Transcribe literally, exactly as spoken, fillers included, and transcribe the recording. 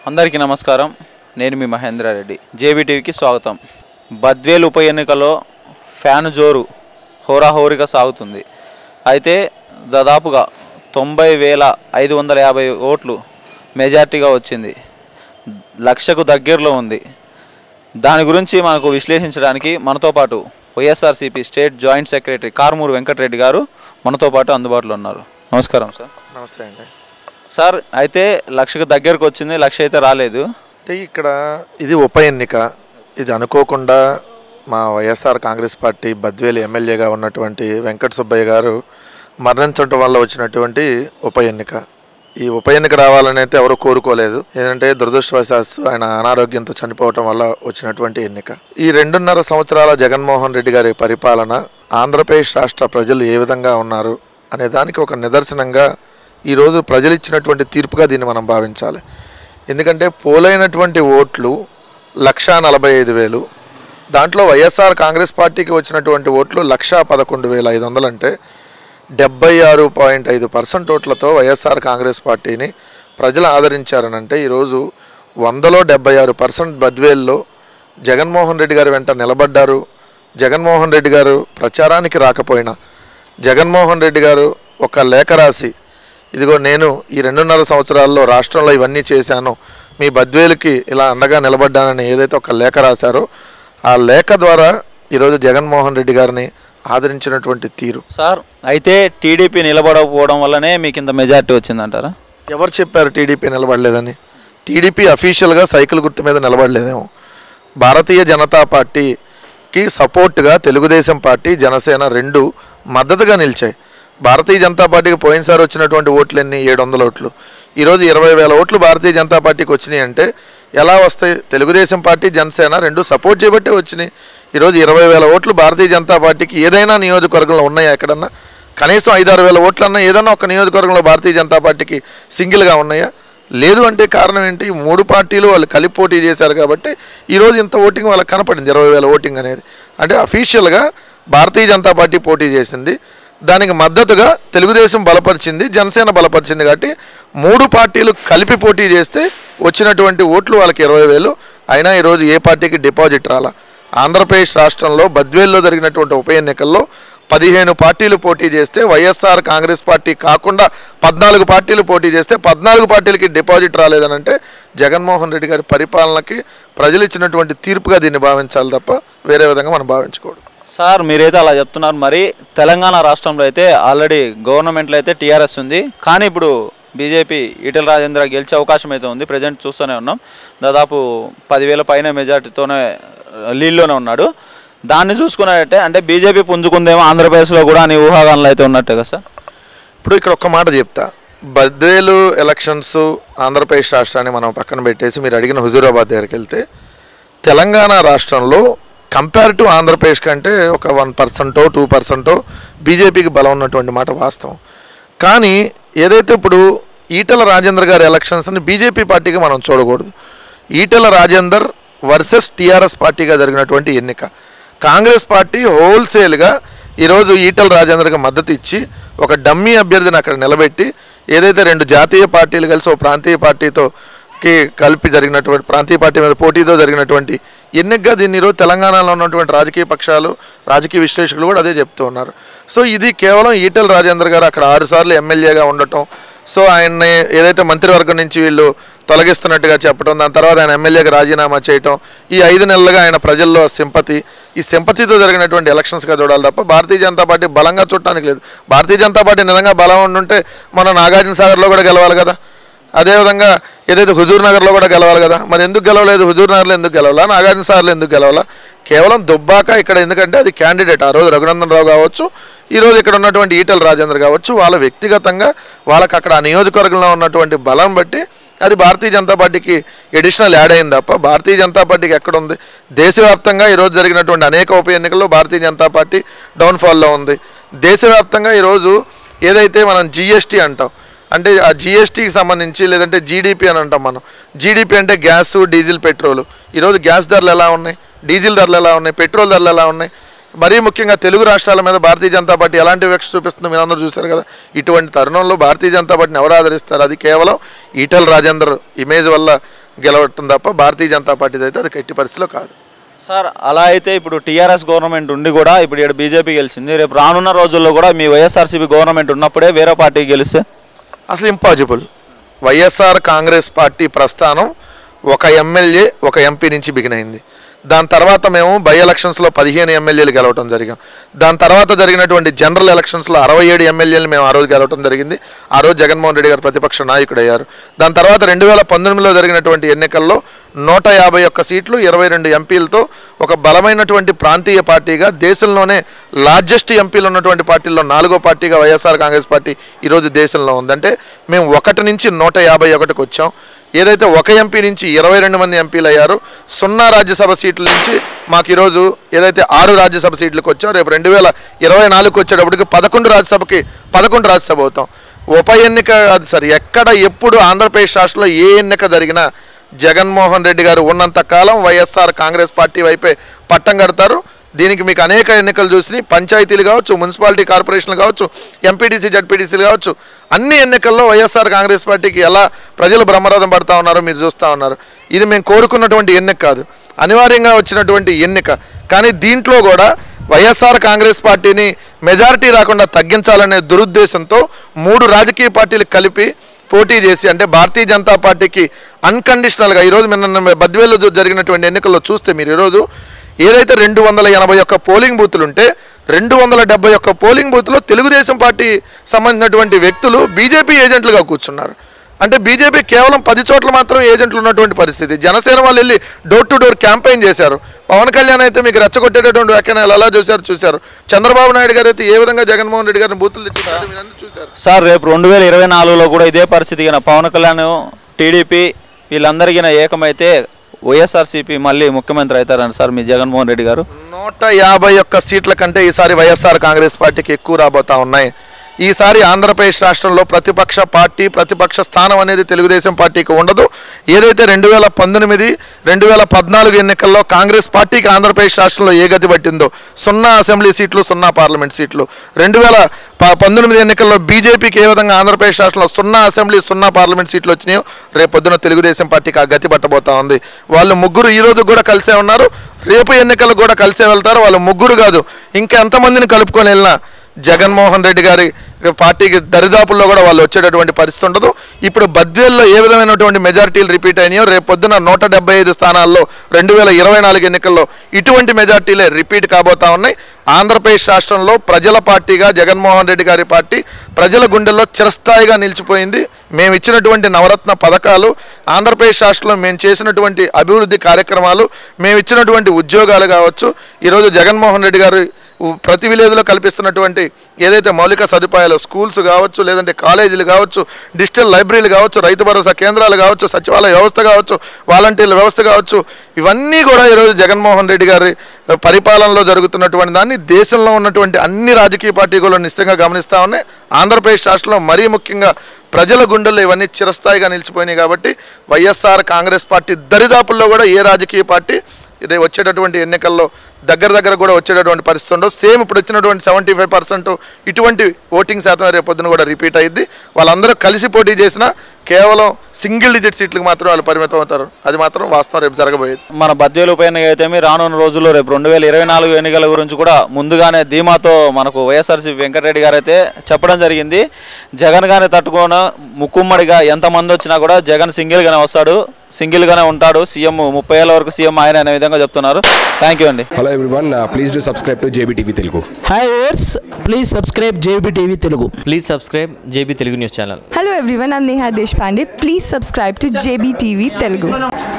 అందరికీ నమస్కారం. నేను మీ మహేంద్ర రెడ్డి. జేబీ టీవీకి స్వాగతం. బద్వేలు ఉప ఎన్నికలో ఫ్యాను జోరు హోరాహోరీగా సాగుతుంది. అయితే దాదాపుగా తొంభై వేల ఐదు వందల యాభై ఓట్లు మెజార్టీగా వచ్చింది. లక్షకు దగ్గరలో ఉంది. దాని గురించి మనకు విశ్లేషించడానికి మనతో పాటు YSRCP state joint secretary Karumuru Venkatareddy గారు మనతో పాటు అందుబాటులో ఉన్నారు. నమస్కారం సార్. నమస్తే అండి సార్. అయితే లక్షకు దగ్గరకు వచ్చింది, లక్ష అయితే రాలేదు. అంటే ఇక్కడ ఇది ఉప ఎన్నిక. ఇది అనుకోకుండా మా వైఎస్ఆర్ కాంగ్రెస్ పార్టీ బద్వేలు ఎమ్మెల్యేగా ఉన్నటువంటి వెంకట సుబ్బయ్య గారు మరణించడం వల్ల వచ్చినటువంటి ఉప ఎన్నిక. ఈ ఉప ఎన్నిక రావాలని అయితే ఎవరు కోరుకోలేదు. ఏంటంటే దురదృష్టవశాత్తు ఆయన అనారోగ్యంతో చనిపోవటం వల్ల వచ్చినటువంటి ఎన్నిక. ఈ రెండున్నర సంవత్సరాల జగన్మోహన్ రెడ్డి గారి పరిపాలన ఆంధ్రప్రదేశ్ రాష్ట్ర ప్రజలు ఏ విధంగా ఉన్నారు అనే దానికి ఒక నిదర్శనంగా ఈరోజు ప్రజలు ఇచ్చినటువంటి తీర్పుగా దీన్ని మనం భావించాలి. ఎందుకంటే పోలైనటువంటి ఓట్లు లక్షా నలభై ఐదు వేలు దాంట్లో వైఎస్ఆర్ కాంగ్రెస్ పార్టీకి వచ్చినటువంటి ఓట్లు లక్షా పదకొండు వేల ఐదు వందలు అంటే డెబ్బై ఆరు పాయింట్ ఐదు పర్సెంట్ ఓట్లతో వైఎస్ఆర్ కాంగ్రెస్ పార్టీని ప్రజలు ఆదరించారనంటే ఈరోజు వందలో డెబ్బై ఆరు పర్సెంట్ బద్వేల్లో జగన్మోహన్ రెడ్డి గారు వెంట నిలబడ్డారు. జగన్మోహన్ రెడ్డి గారు ప్రచారానికి రాకపోయినా జగన్మోహన్ రెడ్డి గారు ఒక లేఖ రాసి, ఇదిగో నేను ఈ రెండున్నర సంవత్సరాల్లో రాష్ట్రంలో ఇవన్నీ చేశాను, మీ బద్వేలుకి ఇలా అండగా నిలబడ్డానని ఏదైతే ఒక లేఖ రాశారో ఆ లేఖ ద్వారా ఈరోజు జగన్మోహన్ రెడ్డి గారిని ఆదరించినటువంటి తీరు. సార్, అయితే టీడీపీ నిలబడకపోవడం వల్లనే మీకు ఇంత మెజార్టీ వచ్చిందంటారా? ఎవరు చెప్పారు టీడీపీ నిలబడలేదని? టీడీపీ అఫీషియల్గా సైకిల్ గుర్తు మీద నిలబడలేదేమో. భారతీయ జనతా పార్టీకి సపోర్ట్గా తెలుగుదేశం పార్టీ, జనసేన రెండు మద్దతుగా నిలిచాయి. భారతీయ జనతా పార్టీకి పోయినసారి వచ్చినటువంటి ఓట్లు ఎన్ని? ఏడు వందల ఓట్లు. ఈరోజు ఇరవై వేల ఓట్లు భారతీయ జనతా పార్టీకి వచ్చినాయి అంటే ఎలా వస్తాయి? తెలుగుదేశం పార్టీ, జనసేన రెండు సపోర్ట్ చేయబట్టే వచ్చినాయి. ఈరోజు ఇరవై వేల ఓట్లు భారతీయ జనతా పార్టీకి ఏదైనా నియోజకవర్గంలో ఉన్నాయా? ఎక్కడన్నా కనీసం ఐదారు వేల ఓట్లన్నా ఏదన్నా ఒక నియోజకవర్గంలో భారతీయ జనతా పార్టీకి సింగిల్గా ఉన్నాయా? లేదు. అంటే కారణం ఏంటి? మూడు పార్టీలు వాళ్ళు కలిపి పోటీ చేశారు కాబట్టి ఈరోజు ఇంత ఓటింగ్ వాళ్ళకి కనపడింది, ఇరవై వేల ఓటింగ్ అనేది. అంటే అఫీషియల్గా భారతీయ జనతా పార్టీ పోటీ చేసింది, దానికి మద్దతుగా తెలుగుదేశం బలపరిచింది, జనసేన బలపరిచింది. కాబట్టి మూడు పార్టీలు కలిపి పోటీ చేస్తే వచ్చినటువంటి ఓట్లు వాళ్ళకి ఇరవై వేలు. అయినా ఈరోజు ఏ పార్టీకి డిపాజిట్ రాలా. ఆంధ్రప్రదేశ్ రాష్ట్రంలో బద్వేల్లో జరిగినటువంటి ఉప ఎన్నికల్లో పదిహేను పార్టీలు పోటీ చేస్తే వైఎస్ఆర్ కాంగ్రెస్ పార్టీ కాకుండా పద్నాలుగు పార్టీలు పోటీ చేస్తే పద్నాలుగు పార్టీలకి డిపాజిట్ రాలేదని అంటే జగన్మోహన్ రెడ్డి గారి పరిపాలనకి ప్రజలు ఇచ్చినటువంటి తీర్పుగా దీన్ని భావించాలి తప్ప వేరే విధంగా మనం భావించకూడదు. సార్, మీరైతే అలా చెప్తున్నారు. మరి తెలంగాణ రాష్ట్రంలో అయితే ఆల్రెడీ గవర్నమెంట్లో అయితే టీఆర్ఎస్ ఉంది, కానీ ఇప్పుడు బీజేపీ ఈటెల రాజేంద్ర గెలిచే అవకాశం అయితే ఉంది. ప్రజెంట్ చూస్తూనే ఉన్నాం, దాదాపు పదివేల పైన మెజార్టీతోనే లీడ్లోనే ఉన్నాడు. దాన్ని చూసుకున్నట్టే అంటే బీజేపీ పుంజుకుందేమో ఆంధ్రప్రదేశ్లో కూడా అని ఊహాగానాలు అయితే ఉన్నట్టే కదా సార్. ఇప్పుడు ఇక్కడ ఒక్క మాట చెప్తా. బద్వేలు ఎలక్షన్స్ ఆంధ్రప్రదేశ్ రాష్ట్రాన్ని మనం పక్కన పెట్టేసి మీరు అడిగిన హుజూరాబాద్ దగ్గరికి వెళ్తే తెలంగాణ రాష్ట్రంలో కంపేర్ టు ఆంధ్రప్రదేశ్ కంటే ఒక వన్ పర్సెంటో టూ పర్సెంటో బీజేపీకి బలం ఉన్నటువంటి మాట వాస్తవం. కానీ ఏదైతే ఇప్పుడు ఈటెల రాజేందర్ గారి ఎలక్షన్స్ని బీజేపీ పార్టీకి మనం చూడకూడదు. ఈటెల రాజేందర్ వర్సెస్ టీఆర్ఎస్ పార్టీగా జరిగినటువంటి ఎన్నిక. కాంగ్రెస్ పార్టీ హోల్సేల్గా ఈరోజు ఈటెల రాజేందర్కి మద్దతు ఇచ్చి ఒక డమ్మీ అభ్యర్థిని అక్కడ నిలబెట్టి ఏదైతే రెండు జాతీయ పార్టీలు కలిసి ఒక ప్రాంతీయ పార్టీతో కి కలిపి జరిగినటువంటి ప్రాంతీయ పార్టీ మీద పోటీతో జరిగినటువంటి ఎన్నికగా దీన్ని ఈరోజు తెలంగాణలో ఉన్నటువంటి రాజకీయ పక్షాలు, రాజకీయ విశ్లేషకులు కూడా అదే చెప్తూ ఉన్నారు. సో ఇది కేవలం ఈటెల రాజేందర్ గారు అక్కడ ఆరు సార్లు ఎమ్మెల్యేగా ఉండటం, సో ఆయన్ని ఏదైతే మంత్రివర్గం నుంచి వీళ్ళు తొలగిస్తున్నట్టుగా చెప్పడం, దాని తర్వాత ఆయన ఎమ్మెల్యేగా రాజీనామా చేయటం, ఈ ఐదు నెలలుగా ఆయన ప్రజల్లో సింపతి, ఈ సింపతితో జరిగినటువంటి ఎలక్షన్స్గా చూడాలి తప్ప భారతీయ జనతా పార్టీ బలంగా చూడటానికి లేదు. భారతీయ జనతా పార్టీ నిజంగా బలం ఉండుంటే మన నాగార్జున సాగర్లో కూడా గెలవాలి కదా, అదేవిధంగా ఏదైతే హుజూర్ నగర్లో కూడా గెలవాలి కదా. మరి ఎందుకు గెలవలేదు? హుజూర్ నగర్లో ఎందుకు గెలవాలా? నాగార్జున సాగర్లో ఎందుకు గెలవాలా? కేవలం దుబ్బాక ఇక్కడ ఎందుకంటే అది క్యాండిడేట్. ఆ రోజు రఘునందన్ రావు కావచ్చు, ఈరోజు ఇక్కడ ఉన్నటువంటి ఈటెల రాజేందర్ కావచ్చు, వాళ్ళ వ్యక్తిగతంగా వాళ్ళకి అక్కడ ఆ నియోజకవర్గంలో ఉన్నటువంటి బలం బట్టి అది భారతీయ జనతా పార్టీకి ఎడిషనల్ యాడ్ అయింది తప్ప భారతీయ జనతా పార్టీకి ఎక్కడ ఉంది? దేశవ్యాప్తంగా ఈరోజు జరిగినటువంటి అనేక ఉప ఎన్నికల్లో భారతీయ జనతా పార్టీ డౌన్ఫాల్లో ఉంది. దేశవ్యాప్తంగా ఈరోజు ఏదైతే మనం జిఎస్టీ అంటాం, అంటే ఆ జిఎస్టీకి సంబంధించి లేదంటే జీడిపి అని అంటాం మనం. జీడిపి అంటే గ్యాసు, డీజిల్, పెట్రోలు. ఈరోజు గ్యాస్ ధరలు ఎలా ఉన్నాయి, డీజిల్ ధరలు ఎలా ఉన్నాయి, పెట్రోల్ ధరలు ఎలా ఉన్నాయి? మరీ ముఖ్యంగా తెలుగు రాష్ట్రాల మీద భారతీయ జనతా పార్టీ ఎలాంటి వివక్ష చూపిస్తుందో మీరు అందరూ చూశారు కదా. ఇటువంటి తరుణంలో భారతీయ జనతా పార్టీని ఎవరు ఆదరిస్తారు? అది కేవలం ఈటెల రాజేందర్ ఇమేజ్ వల్ల గెలవటం తప్ప భారతీయ జనతా పార్టీది అయితే అది ఎట్టి పరిస్థితిలో కాదు. సార్ అలా అయితే ఇప్పుడు టీఆర్ఎస్ గవర్నమెంట్ ఉండి కూడా ఇప్పుడు ఇక్కడ బీజేపీ గెలిచింది, రేపు రానున్న రోజుల్లో కూడా మీ వైఎస్ఆర్సీపీ గవర్నమెంట్ ఉన్నప్పుడే వేరే పార్టీ గెలిస్తే అసలు ఇంపాసిబుల్. వైఎస్ఆర్ కాంగ్రెస్ పార్టీ ప్రస్థానం ఒక ఎమ్మెల్యే ఒక ఎంపీ నుంచి బిగిన్ అయింది. దాని తర్వాత మేము బై ఎలక్షన్స్లో పదిహేను ఎమ్మెల్యేలు గెలవటం జరిగాం. దాని తర్వాత జరిగినటువంటి జనరల్ ఎలక్షన్స్లో అరవై ఏడు ఎమ్మెల్యేలు మేము ఆ రోజు గెలవటం జరిగింది. ఆ రోజు జగన్మోహన్ రెడ్డి గారు ప్రతిపక్ష నాయకుడు అయ్యారు. దాని తర్వాత రెండు వేల పంతొమ్మిదిలో జరిగినటువంటి ఎన్నికల్లో నూట యాభై ఒక్క సీట్లు ఇరవై రెండు ఎంపీలతో ఒక బలమైనటువంటి ప్రాంతీయ పార్టీగా దేశంలోనే లార్జెస్ట్ ఎంపీలు ఉన్నటువంటి పార్టీల్లో నాలుగో పార్టీగా వైఎస్ఆర్ కాంగ్రెస్ పార్టీ ఈరోజు దేశంలో ఉందంటే మేము ఒకటి నుంచి నూట యాభై ఒకటికి వచ్చాం. ఏదైతే ఒక ఎంపీ నుంచి ఇరవై రెండు మంది ఎంపీలు అయ్యారు, సున్నా రాజ్యసభ సీట్ల నుంచి మాకు ఈరోజు ఏదైతే ఆరు రాజ్యసభ సీట్లకు వచ్చాం, రేపు రెండు వేల ఇరవై నాలుగుకి వచ్చేటప్పటికి పదకొండు రాజ్యసభకి పదకొండు రాజ్యసభ అవుతాం. ఉప ఎన్నిక అది సరే ఎక్కడ ఎప్పుడు ఆంధ్రప్రదేశ్ రాష్ట్రంలో ఏ ఎన్నిక జరిగినా జగన్మోహన్ రెడ్డి గారు ఉన్నంత కాలం వైఎస్ఆర్ కాంగ్రెస్ పార్టీ వైపే పట్టం కడతారు. దీనికి మీకు అనేక ఎన్నికలు చూసి పంచాయతీలు కావచ్చు, మున్సిపాలిటీ కార్పొరేషన్లు కావచ్చు, ఎంపీటీసీ జడ్పీటీసీలు కావచ్చు, అన్ని ఎన్నికల్లో వైఎస్ఆర్ కాంగ్రెస్ పార్టీకి ఎలా ప్రజలు బ్రహ్మరథం పడతా ఉన్నారో మీరు చూస్తూ ఉన్నారు. ఇది మేము కోరుకున్నటువంటి ఎన్నిక కాదు, అనివార్యంగా వచ్చినటువంటి ఎన్నిక. కానీ దీంట్లో కూడా వైఎస్ఆర్ కాంగ్రెస్ పార్టీని మెజారిటీ రాకుండా తగ్గించాలనే దురుద్దేశంతో మూడు రాజకీయ పార్టీలు కలిపి పోటీ చేసి, అంటే భారతీయ జనతా పార్టీకి అన్కండిషనల్గా ఈరోజు నిన్న బద్వేల్లో జరిగినటువంటి ఎన్నికల్లో చూస్తే మీరు ఈరోజు ఏదైతే రెండు వందల ఎనభై ఒక్క పోలింగ్ బూతులు ఉంటే రెండు వందల డెబ్బై ఒక్క పోలింగ్ బూత్లో తెలుగుదేశం పార్టీ సంబంధించినటువంటి వ్యక్తులు బీజేపీ ఏజెంట్లుగా కూర్చున్నారు. అంటే బీజేపీ కేవలం పది చోట్ల మాత్రం ఏజెంట్లు ఉన్నటువంటి పరిస్థితి. జనసేన వాళ్ళు వెళ్ళి డోర్ టు డోర్ క్యాంపెయిన్ చేశారు. పవన్ కళ్యాణ్ అయితే మీకు రెచ్చగొట్టేటటువంటి వ్యాఖ్యానాలు ఎలా చూశారు చూశారు చంద్రబాబు నాయుడు గారు అయితే ఏ విధంగా జగన్మోహన్ రెడ్డి గారిని బూతులు తెచ్చారు మీరు చూశారు. సార్ రేపు రెండు వేల ఇరవై నాలుగులో కూడా ఇదే పరిస్థితి కింద పవన్ కళ్యాణ్ టీడీపీ వీళ్ళందరికీ ఏకమైతే వైఎస్ఆర్సీపీ మళ్ళీ ముఖ్యమంత్రి అవుతారని సార్ మీ జగన్మోహన్ రెడ్డి గారు. నూట యాభై ఒక్క సీట్ల కంటే ఈసారి వైఎస్ఆర్ కాంగ్రెస్ పార్టీకి ఎక్కువ రాబోతా ఉన్నాయి. ఈసారి ఆంధ్రప్రదేశ్ రాష్ట్రంలో ప్రతిపక్ష పార్టీ ప్రతిపక్ష స్థానం అనేది తెలుగుదేశం పార్టీకి ఉండదు. ఏదైతే రెండు వేల పంతొమ్మిది రెండు వేల పద్నాలుగు ఎన్నికల్లో కాంగ్రెస్ పార్టీకి ఆంధ్రప్రదేశ్ రాష్ట్రంలో ఏ గతి పట్టిందో సున్నా అసెంబ్లీ సీట్లు సున్నా పార్లమెంట్ సీట్లు, రెండు వేల పంతొమ్మిది ఎన్నికల్లో బీజేపీకి ఏ విధంగా ఆంధ్రప్రదేశ్ రాష్ట్రంలో సున్నా అసెంబ్లీ సున్నా పార్లమెంట్ సీట్లు వచ్చినాయో రేపు పొద్దున తెలుగుదేశం పార్టీకి ఆ గతి పట్టబోతా ఉంది. వాళ్ళు ముగ్గురు ఈ రోజు కూడా కలిసే ఉన్నారు, రేపు ఎన్నికలకు కూడా కలిసే వెళ్తారు. వాళ్ళు ముగ్గురు కాదు ఇంకా ఎంతమందిని కలుపుకొని వెళ్ళినా జగన్మోహన్ రెడ్డి గారి పార్టీకి దరిదాపుల్లో కూడా వాళ్ళు వచ్చేటటువంటి పరిస్థితి ఉండదు. ఇప్పుడు బద్వేల్లో ఏ విధమైనటువంటి మెజారిటీలు రిపీట్ అయినాయో రేపు పొద్దున నూట డెబ్బై ఐదు స్థానాల్లో రెండు వేల ఇరవై నాలుగు ఎన్నికల్లో ఇటువంటి మెజారిటీలే రిపీట్ కాబోతా ఉన్నాయి. ఆంధ్రప్రదేశ్ రాష్ట్రంలో ప్రజల పార్టీగా జగన్మోహన్ రెడ్డి గారి పార్టీ ప్రజల గుండెల్లో చిరస్థాయిగా నిలిచిపోయింది. మేము ఇచ్చినటువంటి నవరత్న పథకాలు, ఆంధ్రప్రదేశ్ రాష్ట్రంలో మేము చేసినటువంటి అభివృద్ధి కార్యక్రమాలు, మేము ఇచ్చినటువంటి ఉద్యోగాలు కావచ్చు, ఈరోజు జగన్మోహన్ రెడ్డి గారు ప్రతి విలేజ్లో కల్పిస్తున్నటువంటి ఏదైతే మౌలిక సదుపాయాలు స్కూల్స్ కావచ్చు, లేదంటే కాలేజీలు కావచ్చు, డిజిటల్ లైబ్రరీలు కావచ్చు, రైతు భరోసా కేంద్రాలు కావచ్చు, సచివాలయ వ్యవస్థ కావచ్చు, వాలంటీర్ల వ్యవస్థ కావచ్చు, ఇవన్నీ కూడా ఈరోజు జగన్మోహన్ రెడ్డి గారి పరిపాలనలో జరుగుతున్నటువంటి దాన్ని దేశంలో ఉన్నటువంటి అన్ని రాజకీయ పార్టీలు నిశ్చితంగా గమనిస్తూ ఉన్నాయి. ఆంధ్రప్రదేశ్ రాష్ట్రంలో మరీ ముఖ్యంగా ప్రజల గుండెల్లో ఇవన్నీ చిరస్థాయిగా నిలిచిపోయినాయి. కాబట్టి వైఎస్ఆర్ కాంగ్రెస్ పార్టీ దరిదాపుల్లో కూడా ఏ రాజకీయ పార్టీ ఇది వచ్చేటటువంటి ఎన్నికల్లో దగ్గర దగ్గర కూడా వచ్చేటటువంటి పరిస్థితి ఉండవు. సేమ్ ఇప్పుడు వచ్చినటువంటి సెవెంటీ ఫైవ్ పర్సెంట్ ఇటువంటి ఓటింగ్ శాతం రేపు పొద్దున కూడా రిపీట్ అయ్యింది. వాళ్ళందరూ కలిసి పోటీ చేసినా కేవలం సింగిల్ డిజిట్ సీట్లకు మాత్రం వాళ్ళు పరిమితం అవుతారు. అది మాత్రం వాస్తవం రేపు జరగబోయేది. మన బద్వేలు ఉప ఎన్నిక అయితే రానున్న రోజుల్లో రేపు రెండు వేల ఇరవై నాలుగు ఎన్నికల గురించి కూడా ముందుగానే ధీమాతో మనకు వైఎస్ఆర్సీ వెంకటరెడ్డి గారు అయితే చెప్పడం జరిగింది. జగన్ గానే తట్టుకోన ముక్కుమ్మడిగా ఎంతమంది వచ్చినా కూడా జగన్ సింగిల్గానే వస్తాడు, సింగిల్గానే ఉంటాడు, సీఎం ముప్పై ఏళ్ళ వరకు సీఎం ఆయన అనే విధంగా చెప్తున్నారు. థ్యాంక్ యూ అండి. Hello everyone, please do subscribe to JB TV Telugu. Hi viewers, please subscribe JB TV Telugu. Please subscribe JB Telugu news channel. Hello everyone, I'm Neha Deshpande. Please subscribe to J B T V Telugu.